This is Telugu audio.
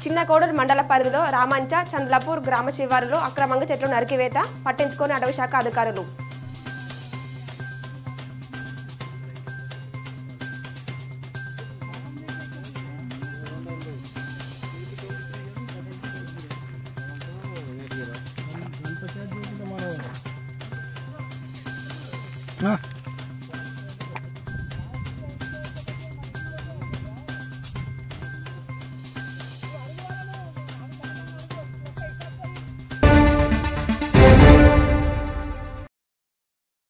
చిన్న కోడూరు మండల పరిధిలో రామంచ చంద్లపూర్ గ్రామ శివారులో అక్రమంగా చెట్లు నరికివేత పట్టించుకొని అటవీ శాఖ అధికారులు. हाँ